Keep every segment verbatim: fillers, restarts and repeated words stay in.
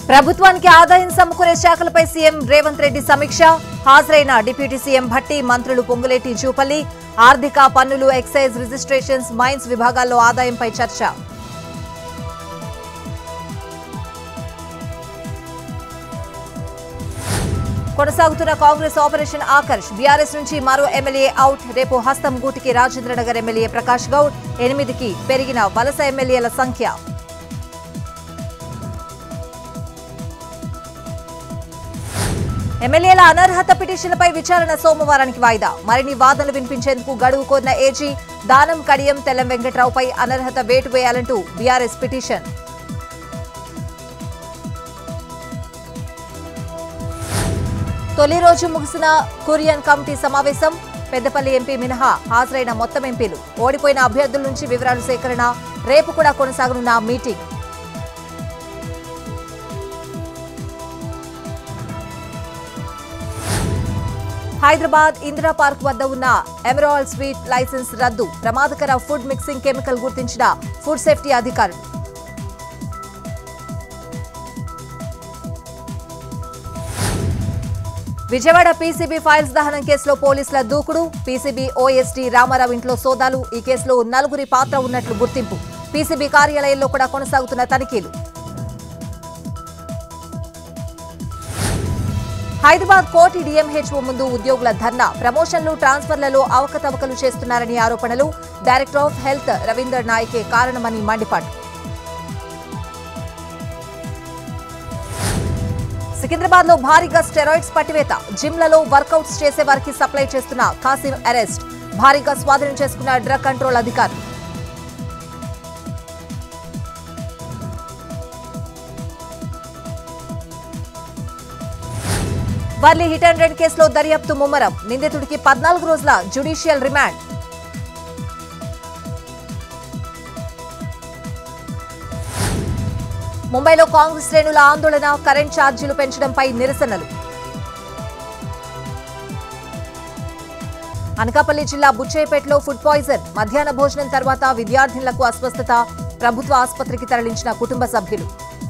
ప్రభుత్వానికి ఆదాయం సమకూరే శాఖలపై సీఎం రేవంత్ రెడ్డి సమీక్ష. హాజరైన డిప్యూటీ సీఎం భట్టి, మంత్రులు పొంగులేటి, జూపల్లి. ఆర్థిక, పన్నులు, ఎక్సైజ్, రిజిస్ట్రేషన్స్, మైన్స్ విభాగాల్లో ఆదాయంపై చర్చ. కొనసాగుతున్న కాంగ్రెస్ ఆపరేషన్ ఆకర్ష్. బీఆర్ఎస్ నుంచి మరో ఎమ్మెల్యే అవుట్. రేపు హస్తం గూటికి రాజేంద్రనగర్ ఎమ్మెల్యే ప్రకాష్ గౌడ్. ఎనిమిదికి పెరిగిన వలస ఎమ్మెల్యేల సంఖ్య. ఎమ్మెల్యేల అనర్హత పిటిషన్లపై విచారణ సోమవారానికి వాయిదా. మరిన్ని వాదనలు వినిపించేందుకు గడువు కోరిన ఏజీ. దానం కడియం తెల్లం వెంకట్రావుపై అనర్హత వేటు వేయాలంటూ బీఆర్ఎస్ పిటిషన్. తొలి రోజు ముగిసిన కురియన్ కమిటీ సమావేశం. పెద్దపల్లి ఎంపీ మినహా హాజరైన మొత్తం ఎంపీలు. ఓడిపోయిన అభ్యర్థుల నుంచి వివరాలు సేకరణ. రేపు కూడా కొనసాగనున్న మీటింగ్. హైదరాబాద్ ఇందిరా పార్క్ వద్ద ఉన్న ఎమరాల్డ్ స్వీట్ లైసెన్స్ రద్దు. ప్రమాదకర ఫుడ్ మిక్సింగ్ కెమికల్ గుర్తించిన ఫుడ్ సేఫ్టీ అధికారులు. విజయవాడ పీసీబీ ఫైల్స్ దహనం కేసులో పోలీసుల దూకుడు. పీసీబీ ఓఎస్డీ రామారావు ఇంట్లో సోదాలు. ఈ కేసులో నలుగురి పాత్ర ఉన్నట్లు గుర్తింపు. పీసీబీ కార్యాలయంలో కూడా కొనసాగుతున్న తనిఖీలు. హైదరాబాద్ కోటి డీఎంహెచ్ఓ ముందు ఉద్యోగుల ధర్నా. ప్రమోషన్లు, ట్రాన్స్ఫర్లలో అవకతవకలు చేస్తున్నారని ఆరోపణలు. డైరెక్టర్ ఆఫ్ హెల్త్ రవీందర్ నాయకే కారణమని మండిపాటు. సికింద్రాబాద్ లో భారీగా స్టెరాయిడ్స్ పట్టివేత. జిమ్లలో వర్కౌట్స్ చేసే వారికి సప్లై చేస్తున్న కాసిం అరెస్ట్. భారీగా స్వాధీనం చేసుకున్న డ్రగ్ కంట్రోల్ అధికారులు. వర్లీ హిట్ అండ్ రన్ కేసులో దర్యాప్తు ముమ్మరం. నిందితుడికి పద్నాలుగు రోజుల జ్యుడిషియల్ రిమాండ్. ముంబైలో కాంగ్రెస్ శ్రేణుల ఆందోళన. కరెంట్ ఛార్జీలు పెంచడంపై నిరసనలు. అనకాపల్లి జిల్లా బుచ్చయ్యపేటలో ఫుడ్ పాయిజన్. మధ్యాహ్న భోజనం తర్వాత విద్యార్థినులకు అస్వస్థత. ప్రభుత్వ ఆసుపత్రికి తరలించిన కుటుంబ సభ్యులు.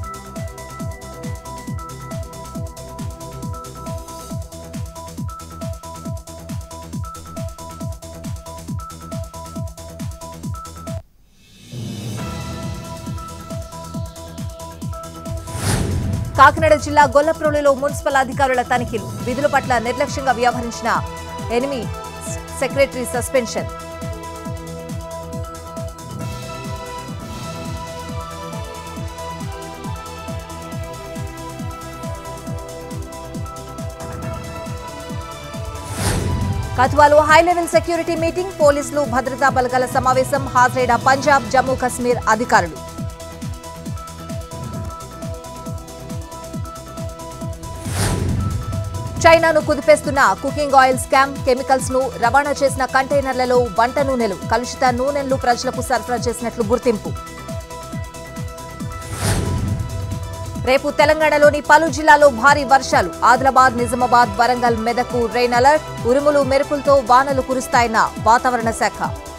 కాకినాడ జిల్లా గొల్లప్రోలులో మున్సిపల్ అధికారుల తనిఖీలు. విధుల పట్ల నిర్లక్ష్యంగా వ్యవహరించిన ఎనిమిది సెక్రటరీ సస్పెన్షన్. కథువాలో హై లెవెల్ సెక్యూరిటీ మీటింగ్. పోలీసులు, భద్రతా బలగాల సమావేశం. హాజరైన పంజాబ్, జమ్మూ కశ్మీర్ అధికారులు. చైనాను కుదిపేస్తున్న కుకింగ్ ఆయిల్ స్కామ్. కెమికల్స్ ను రవాణా చేసిన కంటైనర్లలో వంట నూనెలు, కలుషిత నూనెలు ప్రజలకు సరఫరా చేసినట్లు గుర్తింపు. రేపు తెలంగాణలోని పలు జిల్లాల్లో భారీ వర్షాలు. Adilabad, Nizamabad, Warangal, Medak rain alert. ఉరుములు, మెరుపులతో వానలు కురుస్తాయన్న వాతావరణ శాఖ.